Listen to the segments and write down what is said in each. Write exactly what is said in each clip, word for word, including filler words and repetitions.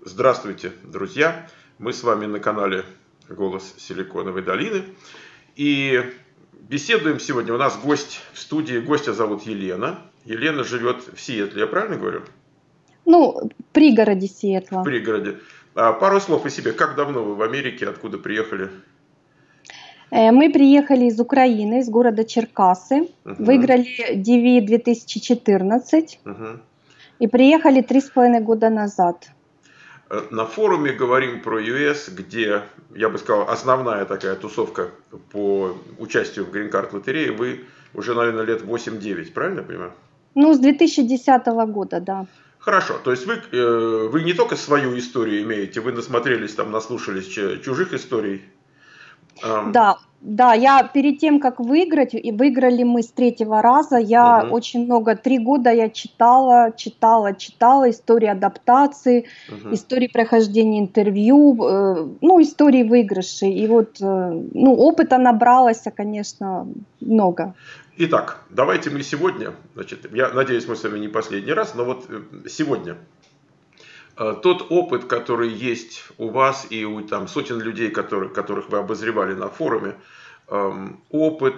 Здравствуйте, друзья! Мы с вами на канале «Голос Силиконовой долины». И беседуем сегодня. У нас гость в студии. Гостя зовут Елена. Елена живет в Сиэтле, я правильно говорю? Ну, в пригороде В Сиэтла. пригороде. А пару слов о себе. Как давно вы в Америке? Откуда приехали? Э, Мы приехали из Украины, из города Черкассы. Угу, Выиграли ди ви две тысячи четырнадцать угу. и приехали три с половиной года назад. На форуме говорим про ю эс, где, я бы сказал, основная такая тусовка по участию в Green Card лотерее. Вы уже, наверное, лет восемь-девять, правильно я понимаю? Ну, с две тысячи десятого года, да. Хорошо, то есть вы, э, вы не только свою историю имеете, вы насмотрелись, там, наслушались ч- чужих историй. Эм, Да, да, я перед тем, как выиграть, и выиграли мы с третьего раза, я мгм, очень много, три года я читала, читала, читала истории адаптации, мгм. истории прохождения интервью, э, ну, истории выигрышей. И вот, э, ну, опыта набралось, конечно, много. Итак, давайте мы сегодня, значит, я надеюсь, мы с вами не последний раз, но вот э, сегодня э, тот опыт, который есть у вас и у там, сотен людей, которые, которых вы обозревали на форуме, эм, опыт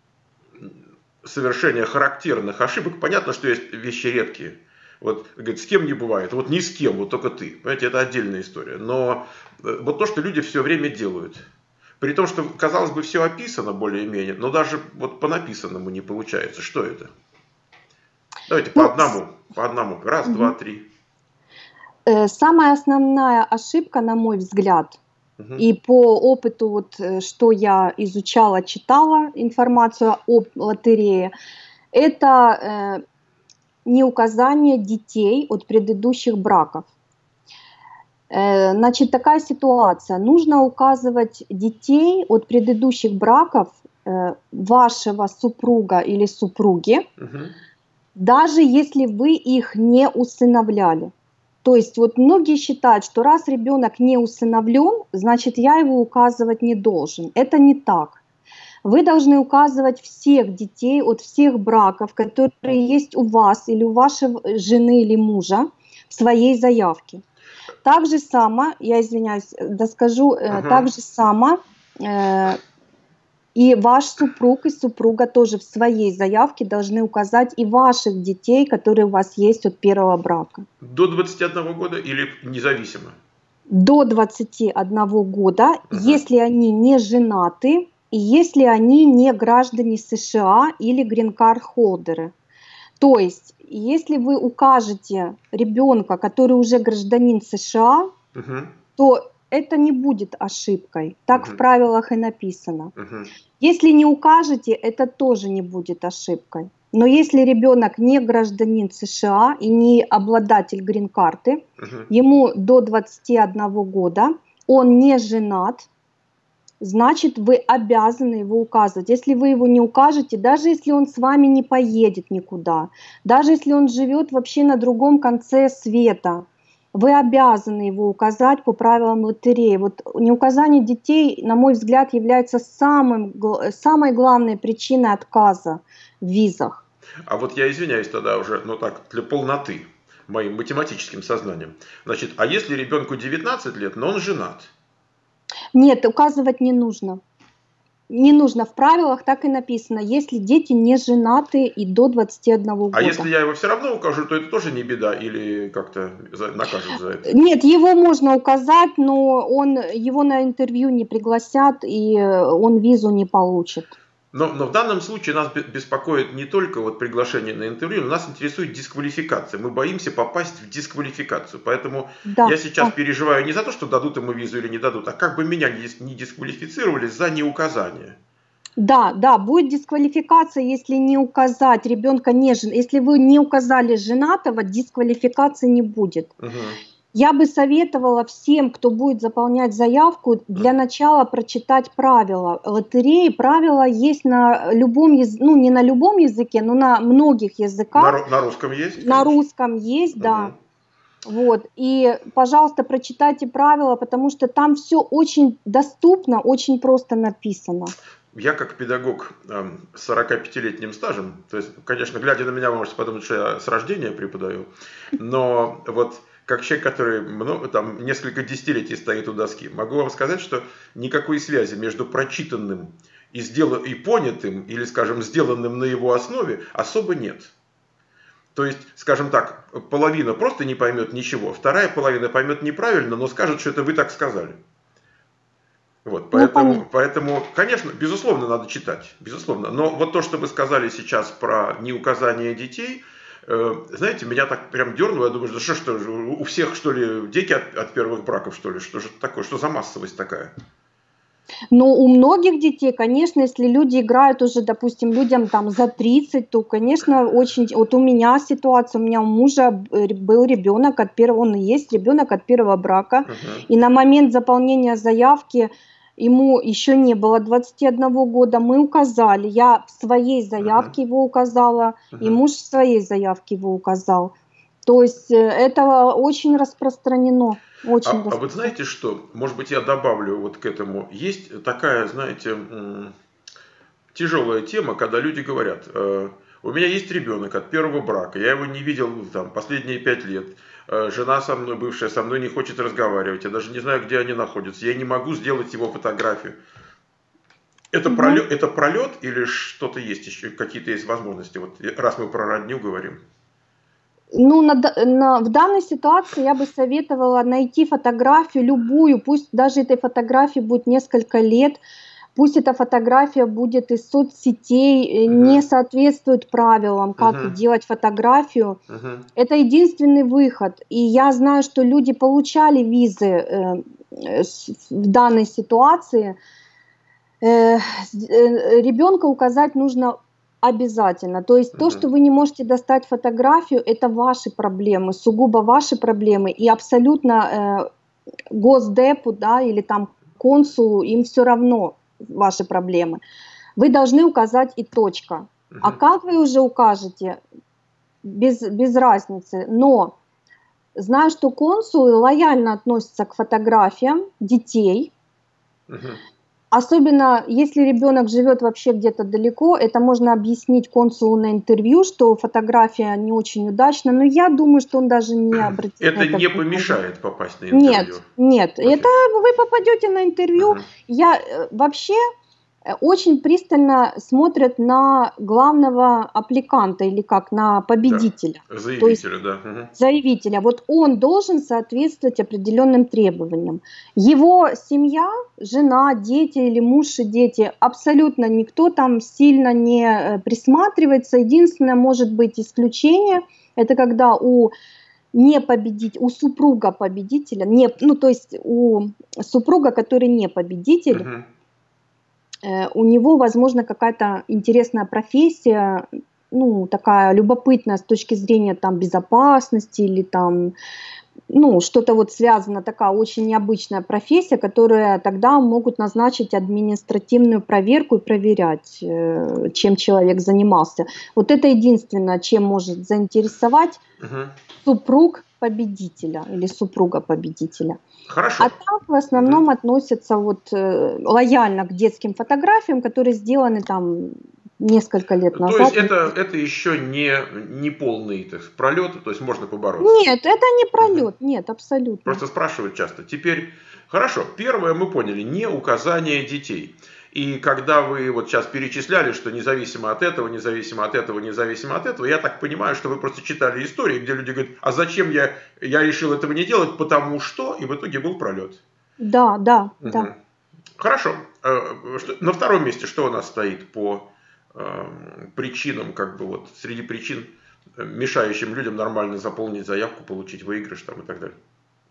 совершения характерных ошибок. Понятно, что есть вещи редкие. Вот, говорит, с кем не бывает. Вот ни с кем, вот только ты. Понимаете, это отдельная история. Но э, вот то, что люди все время делают. При том, что, казалось бы, все описано более-менее, но даже вот по написанному не получается. Что это? Давайте по Ну, с- одному. По одному. Раз, два, мгм. три. Э, Самая основная ошибка, на мой взгляд, Мгм, и по опыту, вот, э, что я изучала, читала информацию об лотерее, это э, не указание детей от предыдущих браков. Э, Значит, такая ситуация. Нужно указывать детей от предыдущих браков э, вашего супруга или супруги, мгм. даже если вы их не усыновляли. То есть вот многие считают, что раз ребенок не усыновлен, значит я его указывать не должен. Это не так. Вы должны указывать всех детей от всех браков, которые есть у вас или у вашей жены или мужа в своей заявке. Так же само, я извиняюсь, э, доскажу, э, так Ага. же само э, и ваш супруг и супруга тоже в своей заявке должны указать и ваших детей, которые у вас есть от первого брака. До двадцати одного года или независимо? До двадцати одного года, Ага. если они не женаты и если они не граждане США или грин-карт-холдеры. То есть, если вы укажете ребенка, который уже гражданин США, Мгм, то это не будет ошибкой. Так в мгм, правилах и написано. мгм, Если не укажете, это тоже не будет ошибкой. Но если ребенок не гражданин США и не обладатель грин-карты, мгм. ему до двадцати одного года, он не женат, значит, вы обязаны его указывать. Если вы его не укажете, даже если он с вами не поедет никуда, даже если он живет вообще на другом конце света, вы обязаны его указать по правилам лотереи. Вот неуказание детей, на мой взгляд, является самым, гл- самой главной причиной отказа в визах. А вот я извиняюсь тогда уже, ну так, для полноты, моим математическим сознанием. Значит, а если ребенку девятнадцать лет, но он женат? Нет, указывать не нужно. Не нужно, в правилах так и написано, если дети не женаты и до двадцати одного А если года. я его все равно укажу, то это тоже не беда или как-то за- накажут за это? Нет, его можно указать, но он, его на интервью не пригласят, и э, он визу не получит. Но, но в данном случае нас бе- беспокоит не только вот приглашение на интервью, но нас интересует дисквалификация. Мы боимся попасть в дисквалификацию. Поэтому Да, я сейчас да, переживаю не за то, что дадут ему визу или не дадут, а как бы меня не дис- не дисквалифицировали за неуказание. да, да, будет дисквалификация, если не указать ребенка не жен... Если вы не указали женатого, дисквалификации не будет. Мгм. Я бы советовала всем, кто будет заполнять заявку, для начала прочитать правила лотереи. Правила есть на любом языке, ну не на любом языке, но на многих На, языках. ру- на русском есть, На конечно. русском есть, да. Мгм. Вот. И, пожалуйста, прочитайте правила, потому что там все очень доступно, очень просто написано. Я как педагог эм, с сорокапятилетним стажем, то есть, конечно, глядя на меня, вы можете подумать, что я с рождения преподаю, но вот как человек, который много, там, несколько десятилетий стоит у доски, могу вам сказать, что никакой связи между прочитанным и, сделан, и понятым, или, скажем, сделанным на его основе особо нет. То есть, скажем так, половина просто не поймет ничего, вторая половина поймет неправильно, но скажет, что это вы так сказали. Вот, поэтому, ну, поэтому, конечно, безусловно, надо читать, безусловно. Но вот то, что вы сказали сейчас про неуказание детей, э, знаете, меня так прям дернуло. Я думаю, да что, что у всех, что ли, дети от, от первых браков, что ли? Что же это такое? Что за массовость такая? Ну, у многих детей, конечно, если люди играют уже, допустим, людям там за тридцать, то, конечно, очень... Вот у меня ситуация, у меня у мужа был ребенок от первого, он и есть ребенок от первого брака, uh-huh. и на момент заполнения заявки ему еще не было двадцати одного года, мы указали, я в своей заявке uh-huh. его указала, uh-huh. и муж в своей заявке его указал. То есть это очень распространено. Очень а, а вы знаете что? Может быть, я добавлю вот к этому. Есть такая, знаете, тяжелая тема, когда люди говорят: у меня есть ребенок от первого брака, я его не видел там последние пять лет, жена со мной, бывшая со мной не хочет разговаривать, я даже не знаю, где они находятся, я не могу сделать его фотографию. Это, угу. пролет, это пролет или что-то есть еще, какие-то есть возможности, вот раз мы про родню говорим? Ну, на, на, в данной ситуации я бы советовала найти фотографию любую, пусть даже этой фотографии будет несколько лет, пусть эта фотография будет из соцсетей, uh-huh. не соответствует правилам, как uh-huh. делать фотографию. Uh-huh. Это единственный выход. И я знаю, что люди получали визы э, э, в данной ситуации. Э, э, ребенка указать нужно обязательно. То есть uh-huh. то, что вы не можете достать фотографию, это ваши проблемы, сугубо ваши проблемы. И абсолютно э, Госдепу, да, или там консулу, им все равно ваши проблемы. Вы должны указать и точка. Uh-huh. А как вы уже укажете, без, без разницы. Но знаю, что консулы лояльно относятся к фотографиям детей. Uh-huh. Особенно, если ребенок живет вообще где-то далеко, это можно объяснить консулу на интервью, что фотография не очень удачна, но я думаю, что он даже не обратит это на это не внимание. Помешает попасть на интервью? Нет, нет, okay. это вы попадете на интервью. Uh-huh. Я вообще очень пристально смотрят на главного аппликанта или как, на победителя. Да. Заявителя, есть, да. Угу. Заявителя. Вот он должен соответствовать определенным требованиям. Его семья, жена, дети или муж и дети, абсолютно никто там сильно не присматривается. Единственное, может быть, исключение, это когда у не победить, у супруга победителя, не, ну то есть у супруга, который не победитель, угу. у него, возможно, какая-то интересная профессия, ну, такая любопытная с точки зрения там безопасности или там, ну, что-то вот связано, такая очень необычная профессия, которая тогда могут назначить административную проверку и проверять, чем человек занимался. Вот это единственное, чем может заинтересовать uh-huh. супруг победителя или супруга победителя. Хорошо. А так в основном mm-hmm. относятся вот э, лояльно к детским фотографиям, которые сделаны там несколько лет назад. То есть это, это еще не, не полный так, пролет, то есть можно побороться? Нет, это не пролет, mm-hmm. нет, абсолютно. Просто спрашивают часто. Теперь, хорошо, первое мы поняли, не указание детей. И когда вы вот сейчас перечисляли, что независимо от этого, независимо от этого, независимо от этого, я так понимаю, что вы просто читали истории, где люди говорят: а зачем я, я решил этого не делать, потому что, и в итоге был пролет. Да, да, угу. да. Хорошо. На втором месте что у нас стоит по причинам, как бы вот, среди причин, мешающим людям нормально заполнить заявку, получить выигрыш там и так далее?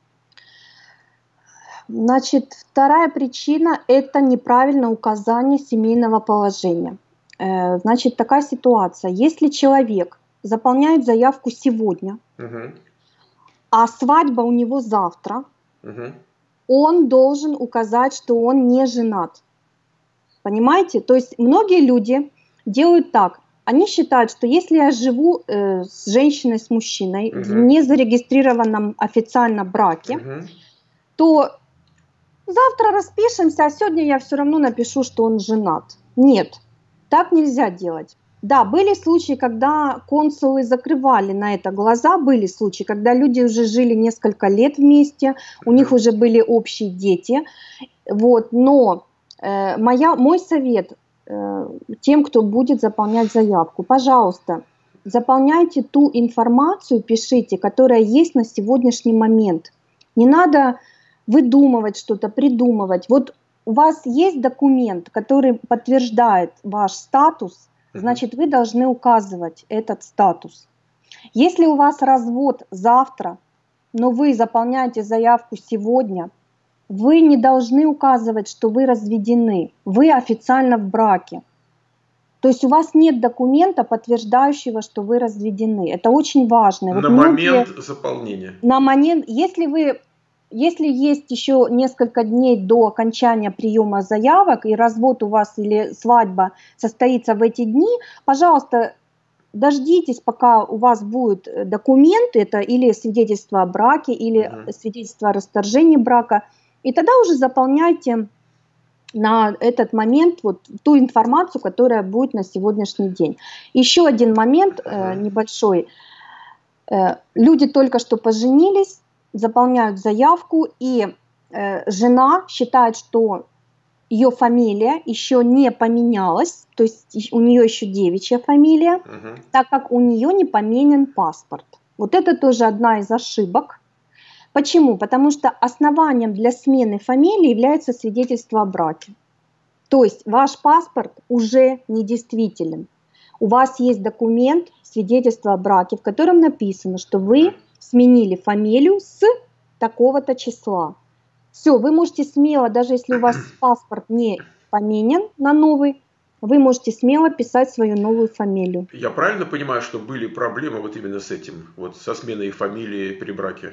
Значит, вторая причина – это неправильное указание семейного положения. Значит, такая ситуация. Если человек заполняет заявку сегодня, угу. а свадьба у него завтра, угу. он должен указать, что он не женат. Понимаете? То есть многие люди делают так. Они считают, что если я живу э, с женщиной, с мужчиной угу. в незарегистрированном официально браке, угу. то завтра распишемся, а сегодня я все равно напишу, что он женат. Нет, так нельзя делать. Да, были случаи, когда консулы закрывали на это глаза, были случаи, когда люди уже жили несколько лет вместе, у них уже были общие дети, вот, но э, моя, мой совет э, тем, кто будет заполнять заявку, пожалуйста, заполняйте ту информацию, пишите, которая есть на сегодняшний момент. Не надо выдумывать что-то, придумывать. Вот у вас есть документ, который подтверждает ваш статус, значит, вы должны указывать этот статус. Если у вас развод завтра, но вы заполняете заявку сегодня, вы не должны указывать, что вы разведены, вы официально в браке. То есть у вас нет документа, подтверждающего, что вы разведены. Это очень важно. На вот момент многие, заполнения. На момент, если вы, если есть еще несколько дней до окончания приема заявок и развод у вас или свадьба состоится в эти дни, пожалуйста, дождитесь, пока у вас будет документ, это или свидетельство о браке, или угу. свидетельство о расторжении брака, и тогда уже заполняйте на этот момент вот ту информацию, которая будет на сегодняшний день. Еще один момент э, небольшой. Э, люди только что поженились, заполняют заявку, и э, жена считает, что ее фамилия еще не поменялась, то есть у нее еще девичья фамилия, угу. так как у нее не поменен паспорт. Вот это тоже одна из ошибок. Почему? Потому что основанием для смены фамилии является свидетельство о браке. То есть ваш паспорт уже недействителен. У вас есть документ, свидетельство о браке, в котором написано, что вы сменили фамилию с такого-то числа. Все, вы можете смело, даже если у вас паспорт не поменен на новый, вы можете смело писать свою новую фамилию. Я правильно понимаю, что были проблемы вот именно с этим, вот со сменой фамилии при браке?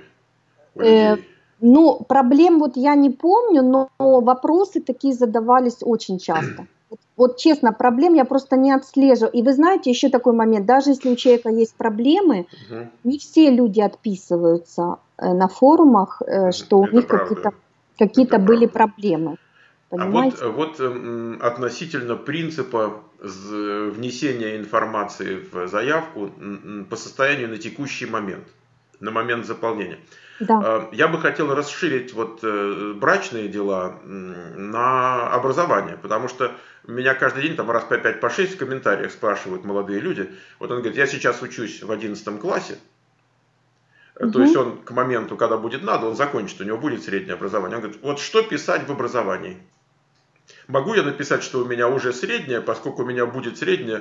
Э, ну, проблем вот я не помню, но вопросы такие задавались очень часто. Вот, вот честно, проблем я просто не отслеживаю. И вы знаете, еще такой момент, даже если у человека есть проблемы, угу. не все люди отписываются э, на форумах, э, что Это у них какие-то какие-то были проблемы. Понимаете? А вот, вот э, относительно принципа внесения информации в заявку по состоянию на текущий момент, на момент заполнения. Да. Я бы хотел расширить вот брачные дела на образование, потому что меня каждый день там раз по пять, по шесть в комментариях спрашивают молодые люди. Вот он говорит, я сейчас учусь в одиннадцатом классе, угу. то есть он к моменту, когда будет надо, он закончит, у него будет среднее образование. Он говорит, вот что писать в образовании? Могу я написать, что у меня уже среднее, поскольку у меня будет среднее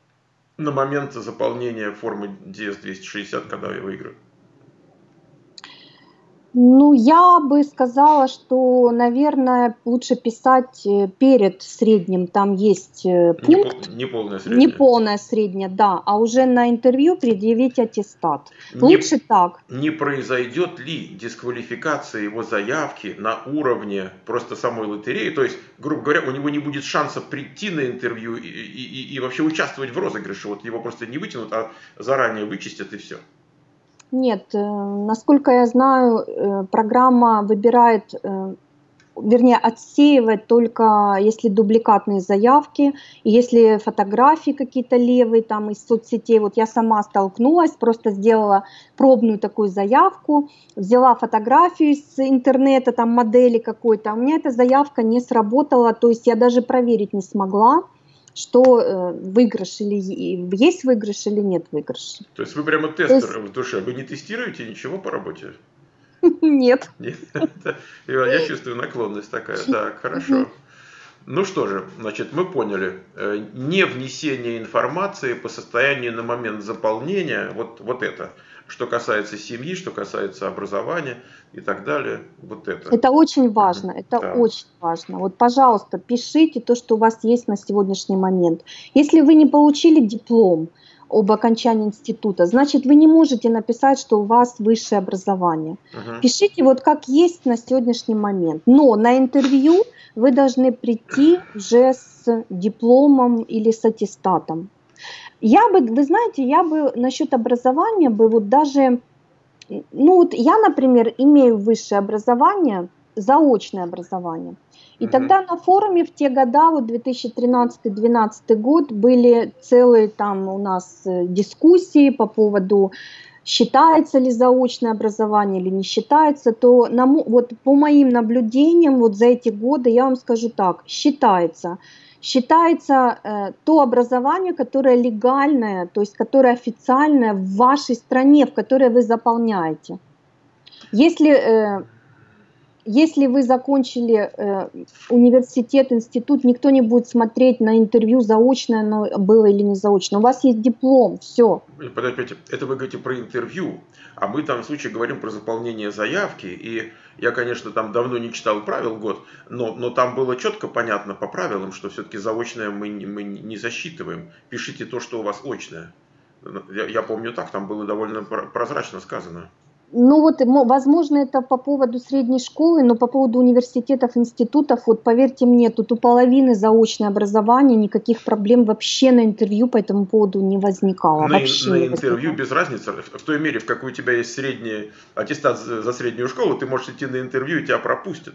на момент заполнения формы ди эс двести шестьдесят, когда я выиграю? Ну, я бы сказала, что, наверное, лучше писать перед средним. Там есть пункт. Неполное среднее. Неполное среднее, да. А уже на интервью предъявить аттестат. Не, лучше так. Не произойдет ли дисквалификация его заявки на уровне просто самой лотереи? То есть, грубо говоря, у него не будет шанса прийти на интервью и, и, и вообще участвовать в розыгрыше. Вот его просто не вытянут, а заранее вычистят и все. Нет, насколько я знаю, программа выбирает, вернее, отсеивает только если дубликатные заявки, и если фотографии какие-то левые там из соцсетей. Вот я сама столкнулась, просто сделала пробную такую заявку, взяла фотографию с интернета, там модели какой-то, а у меня эта заявка не сработала, то есть я даже проверить не смогла, что э, выигрыш или есть выигрыш или нет выигрыша. То есть вы прямо тестер есть... в душе, вы не тестируете ничего по работе? Нет. Нет? Я чувствую наклонность такая, да, хорошо. Ну что же, значит, мы поняли, не внесение информации по состоянию на момент заполнения, вот, вот это, что касается семьи, что касается образования и так далее, вот это. Это очень важно, mm-hmm. это да. очень важно. Вот, пожалуйста, пишите то, что у вас есть на сегодняшний момент. Если вы не получили диплом об окончании института, значит, вы не можете написать, что у вас высшее образование. Uh-huh. Пишите вот как есть на сегодняшний момент. Но на интервью вы должны прийти уже с дипломом или с аттестатом. Я бы, вы знаете, я бы насчет образования бы вот даже, ну вот я, например, имею высшее образование, заочное образование. И Мгм. тогда на форуме в те года, вот две тысячи тринадцатый — две тысячи двенадцатый год, были целые там у нас э, дискуссии по поводу, считается ли заочное образование или не считается, то на, мо- вот по моим наблюдениям вот за эти годы я вам скажу так, считается. Считается э, то образование, которое легальное, то есть которое официальное в вашей стране, в которой вы заполняете. Если, э, если вы закончили э, университет, институт, никто не будет смотреть на интервью, заочное оно было или не заочное. У вас есть диплом, все. Подождите, это вы говорите про интервью, а мы в данном случае говорим про заполнение заявки. И я, конечно, там давно не читал правил год, но, но там было четко понятно по правилам, что все-таки заочное мы, не- мы не засчитываем. Пишите то, что у вас очное. Я, я помню так, там было довольно про- прозрачно сказано. Ну вот, мо- возможно, это по поводу средней школы, но по поводу университетов, институтов, вот поверьте мне, тут у половины заочное образование, никаких проблем вообще на интервью по этому поводу не возникало, На, вообще на не интервью возникало. без разницы, в той мере, в какой у тебя есть средний аттестат за за среднюю школу, ты можешь идти на интервью и тебя пропустят.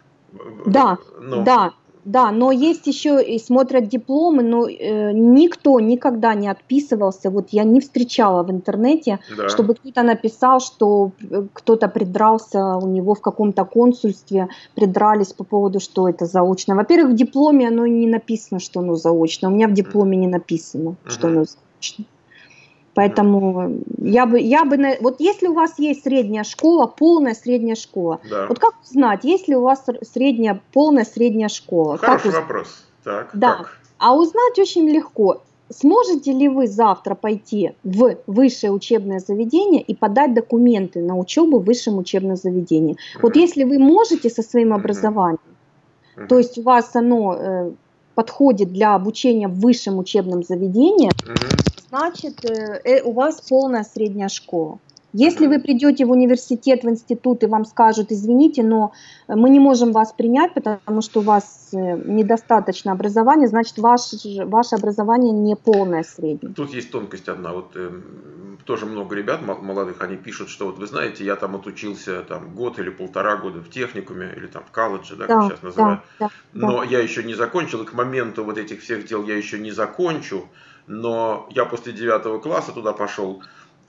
Да, Ну, да, да, но есть еще и смотрят дипломы, но э, никто никогда не отписывался, вот я не встречала в интернете, да. чтобы кто-то написал, что э, кто-то придрался у него в каком-то консульстве, придрались по поводу, что это заочно. Во-первых, в дипломе оно не написано, что оно заочно, у меня в дипломе не написано, что Мгм. оно заочно. Мгм. Поэтому я бы, я бы, на- вот если у вас есть средняя школа, полная средняя школа, Да. вот как узнать, есть ли у вас р- средняя, полная средняя школа? Как Хороший узнать? вопрос. Так, Да, как? а узнать очень легко. Сможете ли вы завтра пойти в высшее учебное заведение и подать документы на учебу в высшем учебном заведении? Вот Мгм. если вы можете со своим Мгм. образованием, то Мгм. есть у вас оно э, подходит для обучения в высшем учебном заведении, Мгм. значит, э, э, у вас полная средняя школа. Если Мгм. вы придете в университет, в институт, и вам скажут, извините, но э, мы не можем вас принять, потому что у вас э, недостаточно образования, значит, ваше, ж- ваше образование не полное среднее. Тут есть тонкость одна. Вот эм, тоже много ребят мо- молодых, они пишут, что вот вы знаете, я там отучился там год или полтора года в техникуме или там в колледже, да, как Да, сейчас да, называют. да, да. Но я еще не закончил, и к моменту вот этих всех дел я еще не закончу. Но я после девятого класса туда пошел.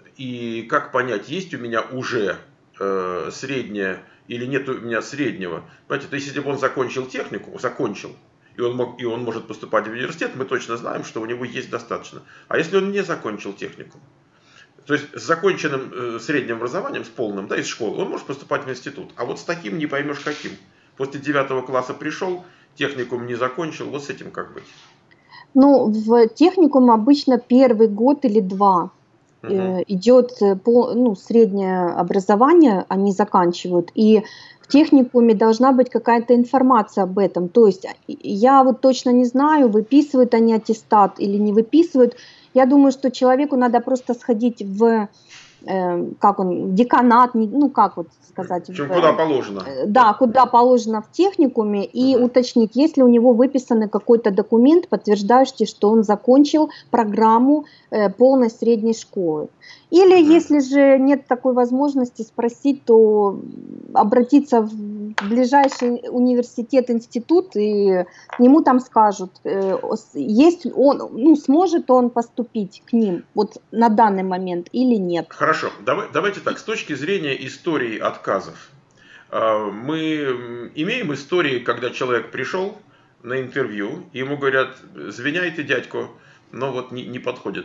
И как понять, есть у меня уже э, среднее или нет у меня среднего? Понимаете, то есть если бы он закончил технику, закончил, и он, мог, и он может поступать в университет, мы точно знаем, что у него есть достаточно. А если он не закончил технику, то есть с законченным э, средним образованием, с полным, да, из школы, он может поступать в институт. А вот с таким не поймешь каким. После девятого класса пришел, техникум не закончил, вот с этим как быть? Ну, в техникум обычно первый год или два Угу, э, идет э, по, ну, среднее образование, они заканчивают, и в техникуме должна быть какая-то информация об этом. То есть а, и- я вот точно не знаю, выписывают они аттестат или не выписывают. Я думаю, что человеку надо просто сходить в, э, как он, деканат, не- ну как вот сказать, в в, чем куда положено. э, Да. да, куда положено в техникуме, и Угу, уточнить, есть ли у него выписанный какой-то документ, подтверждающий, что он закончил программу э, полной средней школы. Или угу. если же нет такой возможности спросить, то обратиться в ближайший университет, институт, и ему там скажут, э, с- есть он, ну, сможет он поступить к ним вот на данный момент или нет. Хорошо, давай, давайте так, с точки зрения истории отказов. э, Мы м, имеем истории, когда человек пришел на интервью, и ему говорят, извиняйте, дядько, но вот не, не подходит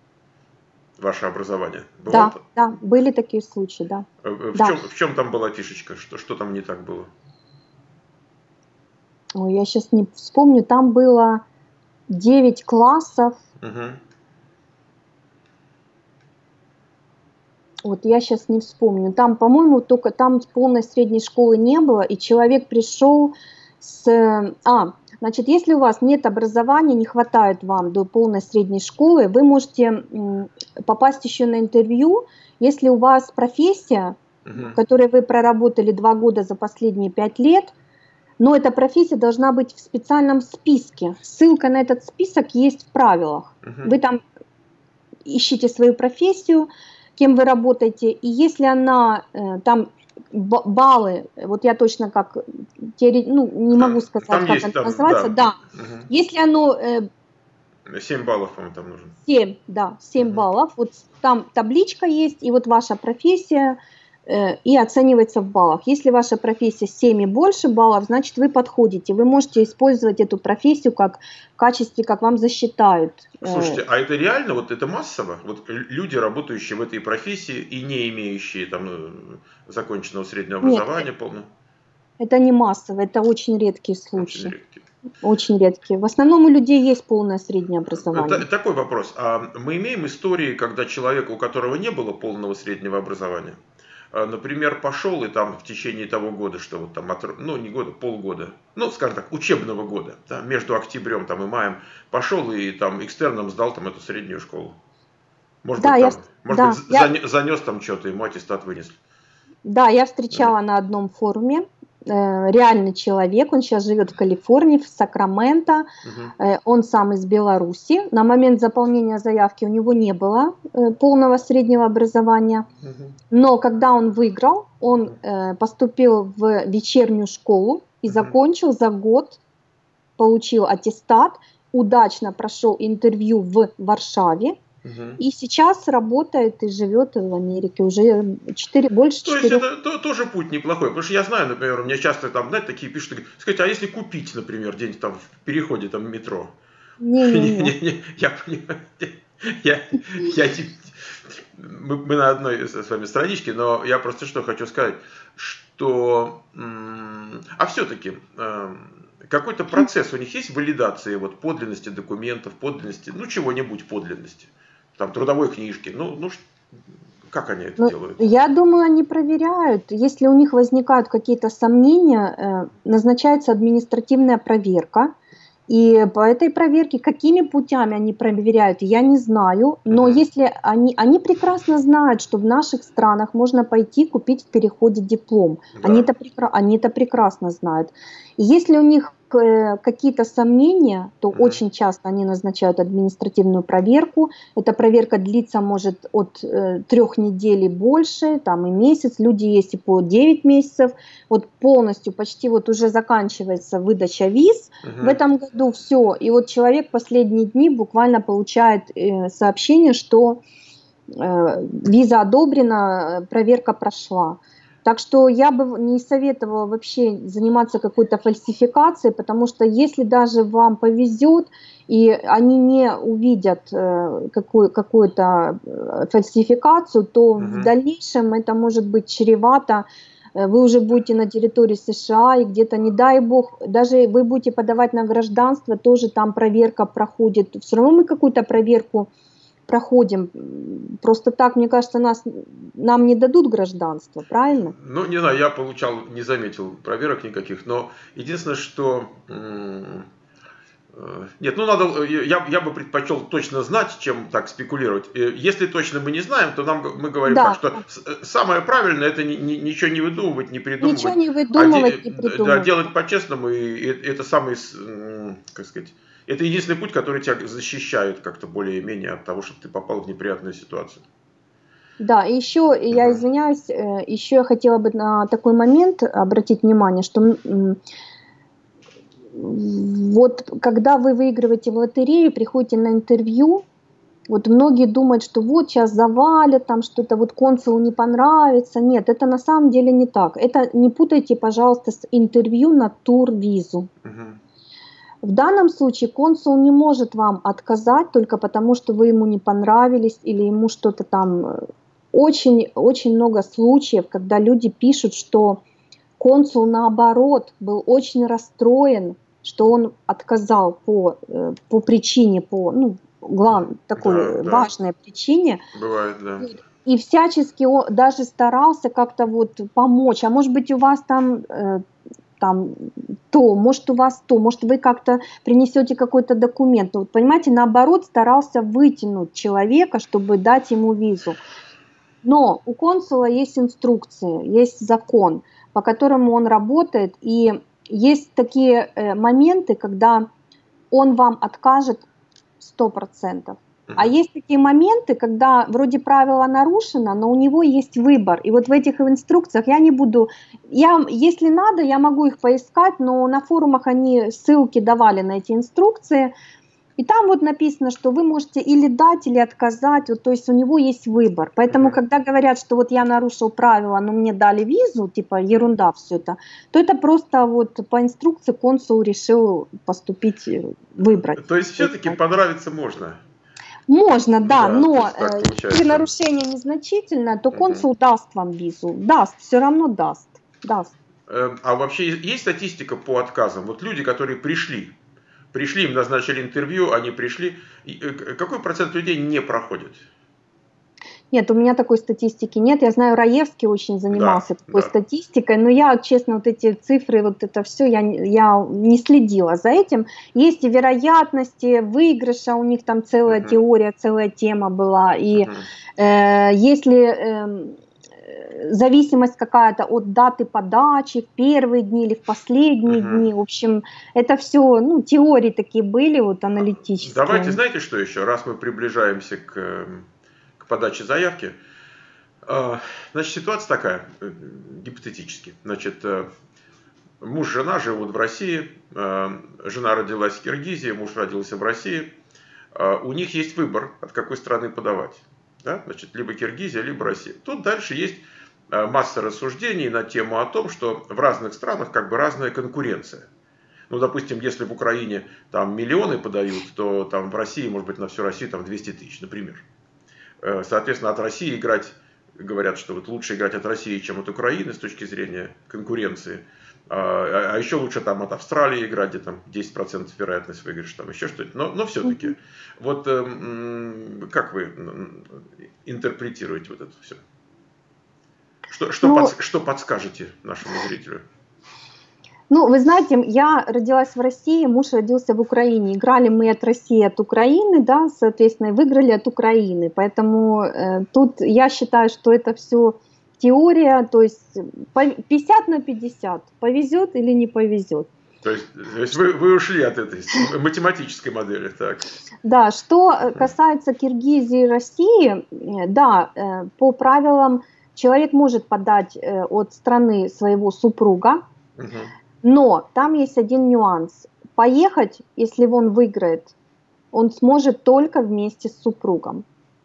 ваше образование. Бывало? Да, да, были такие случаи, да, Э, э, В да. чем, в чем там была фишечка? Что, что там не так было? Ой, я сейчас не вспомню, там было девять классов, Угу, вот я сейчас не вспомню, там, по-моему, только там полной средней школы не было, и человек пришел с... А, значит, если у вас нет образования, не хватает вам до полной средней школы, вы можете м, попасть еще на интервью, если у вас профессия, в угу, которой вы проработали два года за последние пять лет, но эта профессия должна быть в специальном списке. Ссылка на этот список есть в правилах. угу, Вы там ищите свою профессию, кем вы работаете, и если она э, там баллы, вот я точно как, ну, не могу сказать, там как есть, оно там, называется, да. да. Угу. Если оно... семь баллов, по-моему, там нужно. семь, да, семь угу. баллов. Вот там табличка есть, и вот ваша профессия, э, и оценивается в баллах. Если ваша профессия семь и больше баллов, значит, вы подходите. Вы можете использовать эту профессию как в качестве, как вам засчитают. Слушайте, а это реально, вот это массово? Вот люди, работающие в этой профессии и не имеющие там законченного среднего образования Нет, полного? Это не массово, это очень редкие случаи. Очень редкие. Очень редкие. В основном у людей есть полное среднее образование. Такой вопрос. А мы имеем истории, когда человек, у которого не было полного среднего образования, например, пошел и там в течение того года, что вот там, ну не года, полгода, ну скажем так, учебного года, да, между октябрем там, и маем, пошел и там экстерном сдал там эту среднюю школу. Может да, быть, там, я, может да, быть я, занес там что-то, ему аттестат вынесли. Да, я встречала mm. на одном форуме э, реальный человек, он сейчас живет в Калифорнии, в Сакраменто, uh-huh. э, он сам из Беларуси. На момент заполнения заявки у него не было э, полного среднего образования, uh-huh. но когда он выиграл, он э, поступил в вечернюю школу и uh-huh. закончил за год, получил аттестат, удачно прошел интервью в Варшаве. Угу. И сейчас работает и живет в Америке уже четыре, больше То четырех. есть это то, тоже путь неплохой, потому что я знаю, например, у меня часто там, знаете, такие пишут, сказать, а если купить, например, где-нибудь там в переходе там метро? Не-не-не. Я понимаю, я, я, мы, мы на одной с вами страничке, но я просто что хочу сказать, что, а все-таки какой-то процесс у них есть валидации вот подлинности документов, подлинности, ну чего-нибудь подлинности. Там, трудовой книжки, ну, ну как они это ну, делают? Я думаю, они проверяют. Если у них возникают какие-то сомнения, назначается административная проверка. И по этой проверке, какими путями они проверяют, я не знаю. Но uh-huh. если они, они прекрасно знают, что в наших странах можно пойти купить в переходе диплом. Да. Они, это, они это прекрасно знают. И если у них какие-то сомнения, то uh-huh. очень часто они назначают административную проверку. Эта проверка длится может от э, трех недель и больше, там и месяц. Люди есть и по девять месяцев. Вот полностью почти вот уже заканчивается выдача виз uh-huh. в этом году. Все. И вот человек последние дни буквально получает э, сообщение, что э, виза одобрена, проверка прошла. Так что я бы не советовала вообще заниматься какой-то фальсификацией, потому что если даже вам повезет, и они не увидят э, какую, какую-то фальсификацию, то uh-huh. в дальнейшем это может быть чревато. Вы уже будете на территории США, и где-то, не дай бог, даже вы будете подавать на гражданство, тоже там проверка проходит. Все равно мы какую-то проверку проходим. Просто так, мне кажется, нас, нам не дадут гражданство, правильно? Ну, не знаю, я получал, не заметил проверок никаких, но единственное, что... Нет, ну надо, я, я бы предпочел точно знать, чем так спекулировать. Если точно мы не знаем, то нам, мы говорим да. так, что самое правильное это ни, ни, ничего не выдумывать, не придумывать. Ничего не выдумывать, а, не придумывать. Да, делать по-честному, и это самый, как сказать, это единственный путь, который тебя защищает как-то более-менее от того, чтобы ты попал в неприятную ситуацию. Да, и еще, uh-huh. я извиняюсь, еще я хотела бы на такой момент обратить внимание, что вот когда вы выигрываете в лотерею, приходите на интервью, вот многие думают, что вот сейчас завалят, там что-то, вот консулу не понравится. Нет, это на самом деле не так. Это не путайте, пожалуйста, с интервью на турвизу. Uh-huh. В данном случае консул не может вам отказать только потому, что вы ему не понравились или ему что-то там... Очень, очень много случаев, когда люди пишут, что консул наоборот был очень расстроен, что он отказал по, по причине, по ну, главной, такой да, важной да. причине. Бывает, да. И всячески он даже старался как-то вот помочь. А может быть у вас там... там то, может у вас то, может вы как-то принесете какой-то документ. Вот, понимаете, наоборот старался вытянуть человека, чтобы дать ему визу. Но у консула есть инструкции, есть закон, по которому он работает, и есть такие э, моменты, когда он вам откажет сто процентов. А есть такие моменты, когда вроде правило нарушено, но у него есть выбор. И вот в этих инструкциях я не буду... Я, если надо, я могу их поискать, но на форумах они ссылки давали на эти инструкции. И там вот написано, что вы можете или дать, или отказать. Вот, то есть у него есть выбор. Поэтому, mm-hmm. когда говорят, что вот я нарушил правила, но мне дали визу, типа ерунда все это, то это просто вот по инструкции консул решил поступить, выбрать. То есть все-таки понравиться можно? Можно, да, да, но если нарушение незначительное, то консул угу. даст вам визу. Даст, все равно даст. даст. А вообще есть статистика по отказам? Вот люди, которые пришли, пришли, им назначили интервью, они пришли. Какой процент людей не проходит? Нет, у меня такой статистики нет. Я знаю, Раевский очень занимался да, такой да. статистикой, но я, честно, вот эти цифры, вот это все, я, я не следила за этим. Есть и вероятности выигрыша, у них там целая uh-huh. теория, целая тема была. И uh-huh. э, если э, зависимость какая-то от даты подачи, в первые дни или в последние uh-huh. дни, в общем, это все, ну, теории такие были, вот аналитические. Давайте, знаете, что еще, раз мы приближаемся к... подачи заявки. Значит, ситуация такая, гипотетически. Значит, муж и жена живут в России, жена родилась в Киргизии, муж родился в России. У них есть выбор, от какой страны подавать. Да? Значит, либо Киргизия, либо Россия. Тут дальше есть масса рассуждений на тему о том, что в разных странах как бы разная конкуренция. Ну, допустим, если в Украине там миллионы подают, то там в России, может быть, на всю Россию там двести тысяч, например. Соответственно, от России играть, говорят, что вот лучше играть от России, чем от Украины с точки зрения конкуренции. А, а еще лучше там от Австралии играть, где там десять процентов вероятность выигрыша, там еще что-то. Но, но все-таки, mm-hmm. вот как вы интерпретируете вот это все? Что, что, ну, под, что подскажете нашему зрителю? Ну, вы знаете, я родилась в России, муж родился в Украине. Играли мы от России, от Украины, да, соответственно, выиграли от Украины. Поэтому э, тут я считаю, что это все теория, то есть пятьдесят на пятьдесят. Повезет или не повезет. То есть, то есть вы, вы ушли от этой математической модели, так? Да, что касается Киргизии и России, да, э, по правилам человек может подать э, от страны своего супруга, угу. Но там есть один нюанс. Поехать, если он выиграет, он сможет только вместе с супругом.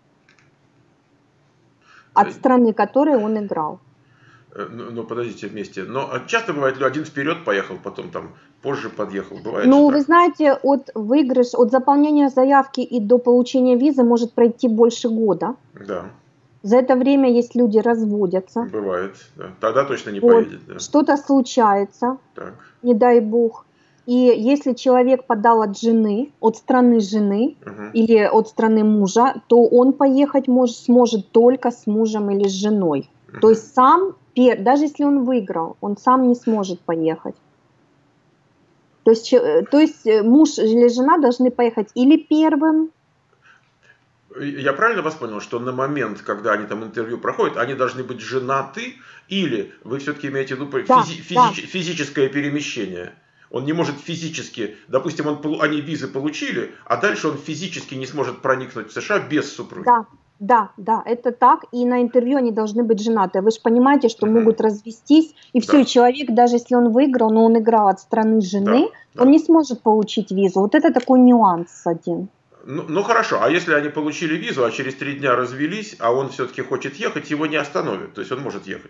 От страны, которой он играл. Ну, ну подождите, вместе. Но часто бывает, один вперед поехал, потом там позже подъехал. Бывает, ну, вы знаете, от выигрыша, от заполнения заявки и до получения визы может пройти больше года. Да. За это время есть люди разводятся. Бывает, да. Тогда точно не вот. поедет. Да. Что-то случается, так. не дай бог. И если человек подал от жены, от страны жены угу. или от страны мужа, то он поехать может, сможет только с мужем или с женой. Угу. То есть сам, даже если он выиграл, он сам не сможет поехать. То есть, то есть муж или жена должны поехать или первым. Я правильно вас понял, что на момент, когда они там интервью проходят, они должны быть женаты, или вы все-таки имеете в виду да, физи- да. физи- физическое перемещение? Он не может физически, допустим, он, они визы получили, а дальше он физически не сможет проникнуть в США без супруги. Да, да, да, это так, и на интервью они должны быть женаты. Вы же понимаете, что uh-huh. могут развестись, и все, да. и человек, даже если он выиграл, но он играл от страны жены, да, он да. не сможет получить визу. Вот это такой нюанс один. Ну, ну хорошо, а если они получили визу, а через три дня развелись, а он все-таки хочет ехать, его не остановят, то есть он может ехать?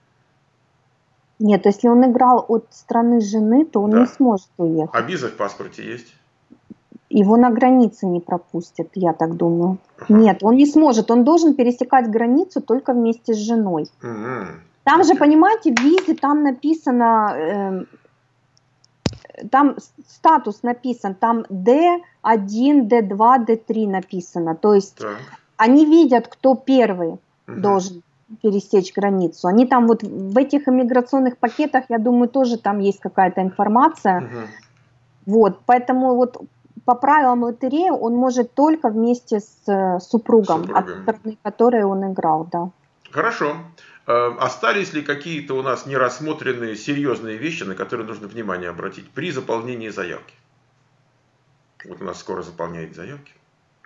Нет, если он играл от страны жены, то он да. не сможет уехать. А виза в паспорте есть? Его на границе не пропустят, я так думаю. Ага. Нет, он не сможет, он должен пересекать границу только вместе с женой. Угу. Там okay. же, понимаете, в визе там написано... Э, там статус написан, там дэ один, дэ два, дэ три написано. То есть так. они видят, кто первый угу. должен пересечь границу. Они там вот в этих иммиграционных пакетах, я думаю, тоже там есть какая-то информация. Угу. Вот, поэтому вот по правилам лотереи он может только вместе с супругом, Супругом. от стороны которой он играл, да. Хорошо. Остались ли какие-то у нас нерассмотренные серьезные вещи, на которые нужно внимание обратить при заполнении заявки? Вот у нас скоро заполняют заявки.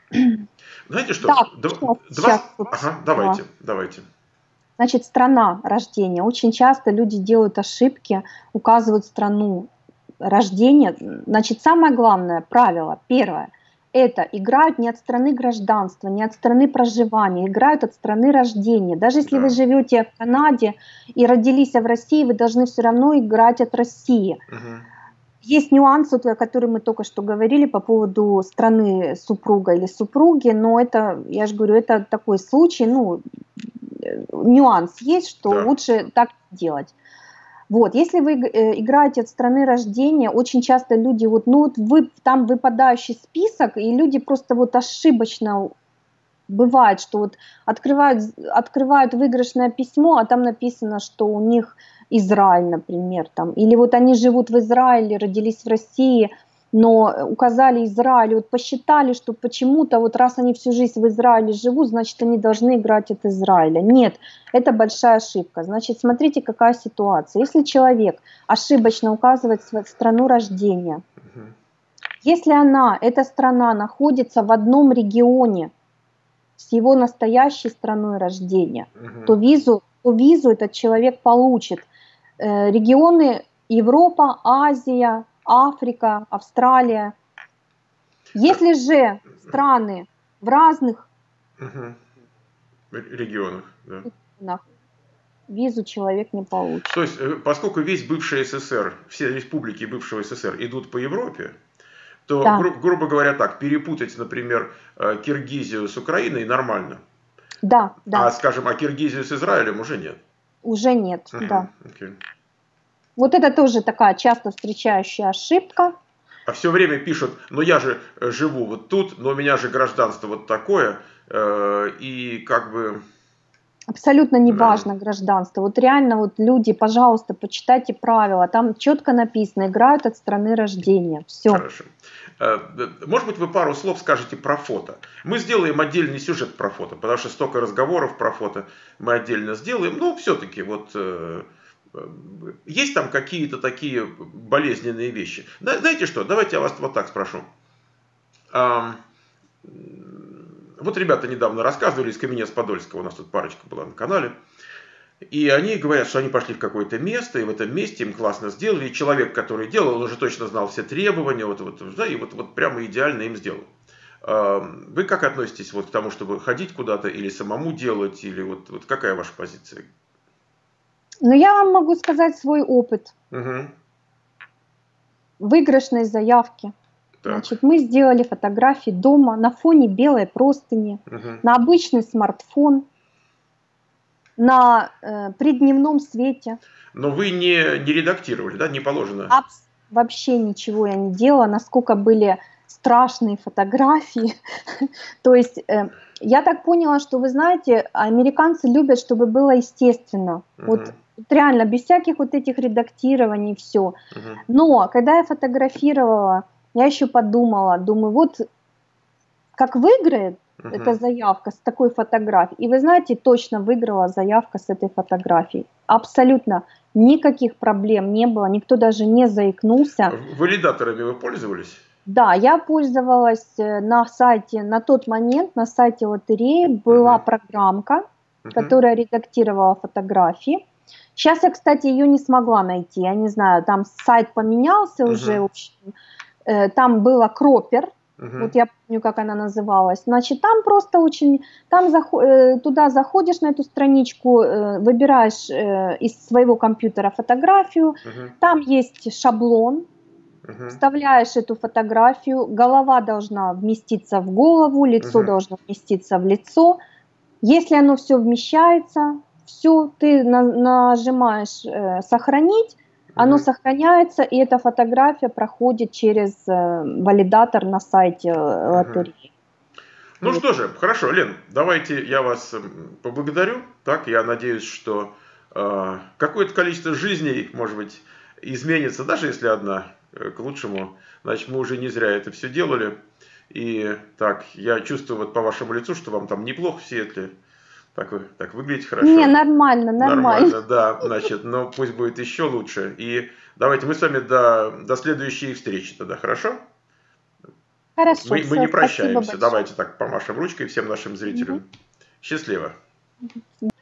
Знаете что? Так, Два... сейчас, два- сейчас вот, Ага, да. давайте, давайте. Значит, страна рождения. Очень часто люди делают ошибки, указывают страну рождения. Значит, самое главное правило, первое, это играют не от страны гражданства, не от страны проживания, играют от страны рождения. Даже если вы Да. живете в Канаде и родились в России, вы должны все равно играть от России. Мгм. Есть нюансы, о которых мы только что говорили по поводу страны супруга или супруги, но это, я же говорю, это такой случай, ну, э, нюанс есть, что Да. лучше так делать. Вот, если вы э, играете от страны рождения, очень часто люди, вот, ну вот вы, там выпадающий список, и люди просто вот ошибочно, бывает, что вот открывают, открывают выигрышное письмо, а там написано, что у них Израиль, например, там, или вот они живут в Израиле, родились в России, но указали Израиль, вот посчитали, что почему-то вот раз они всю жизнь в Израиле живут, значит они должны играть от Израиля. Нет, это большая ошибка. Значит, смотрите, какая ситуация. Если человек ошибочно указывает свою страну рождения, Мгм. если она, эта страна находится в одном регионе с его настоящей страной рождения, Мгм. то визу, то визу этот человек получит. Э, регионы Европа, Азия, Африка, Австралия. Если же страны в разных Мгм. В регионах, да. регионах, визу человек не получит. То есть, э, поскольку весь бывший СССР, все республики бывшего СССР идут по Европе, то, Да, гру- грубо говоря, так, перепутать, например, э, Киргизию с Украиной нормально, да, а, да, скажем, а Киргизию с Израилем уже нет. уже нет, Мгм. да. Окей. Вот это тоже такая часто встречающая ошибка. А все время пишут, ну я же э, живу вот тут, но у меня же гражданство вот такое, э, и как бы, Абсолютно да, неважно гражданство. Вот реально вот люди, пожалуйста, почитайте правила. Там четко написано, играют от страны рождения. Все. хорошо. Э, Может быть, вы пару слов скажете про фото. Мы сделаем отдельный сюжет про фото, потому что столько разговоров про фото мы отдельно сделаем. Но все-таки вот э, э, есть там какие-то такие болезненные вещи. Да, знаете что, давайте я вас вот так спрошу. Ам, Вот ребята недавно рассказывали из Каменец-Подольского, у нас тут парочка была на канале. И они говорят, что они пошли в какое-то место, и в этом месте им классно сделали. И человек, который делал, он уже точно знал все требования, вот, вот, да, и вот, вот прямо идеально им сделал. А, Вы как относитесь вот к тому, чтобы ходить куда-то или самому делать, или вот, вот какая ваша позиция? Но я вам могу сказать свой опыт Угу. выигрышной заявки. Так. Значит, мы сделали фотографии дома на фоне белой простыни, Угу. на обычный смартфон, на э, при дневном свете. Но вы не, не редактировали, да, не положено? Абс- вообще ничего я не делала, насколько были страшные фотографии. То есть э, я так поняла, что, вы знаете, американцы любят, чтобы было естественно. Вот, Угу. вот реально, без всяких вот этих редактирований, все. Угу. Но когда я фотографировала, я еще подумала, думаю, вот как выиграет эта Угу. заявка с такой фотографией. И вы знаете, точно выиграла заявка с этой фотографией. Абсолютно никаких проблем не было, никто даже не заикнулся. Валидаторами вы пользовались? Да, я пользовалась э, на сайте, на тот момент на сайте лотереи была Угу. программка, Угу. которая редактировала фотографии. Сейчас я, кстати, ее не смогла найти, я не знаю, там сайт поменялся уже, в Угу. общем, э, там была Кропер, Угу. вот я помню, как она называлась. Значит, там просто очень, там захо- э, туда заходишь на эту страничку, э, выбираешь э, из своего компьютера фотографию, Угу. там есть шаблон, Угу. вставляешь эту фотографию, голова должна вместиться в голову, лицо Угу. должно вместиться в лицо. Если оно все вмещается, все, ты на- нажимаешь э, «Сохранить», оно Угу. сохраняется, и эта фотография проходит через э, валидатор на сайте э, Угу. лотереи. Ну Вот. что же, хорошо, Лен, давайте я вас м, поблагодарю. Так, я надеюсь, что э, какое-то количество жизней, может быть, изменится, даже если одна, э, к лучшему. Значит, мы уже не зря это все делали. И так, я чувствую вот по вашему лицу, что вам там неплохо в Сиэтле. Так, вы- так выглядите Не, хорошо. нормально, нормально. Нормально, да, значит, но пусть будет еще лучше. И давайте мы с вами до, до следующей встречи тогда, хорошо? Хорошо, Мы, всё, мы не спасибо прощаемся. большое. Давайте так помашем ручкой всем нашим зрителям. Мгм. Счастливо.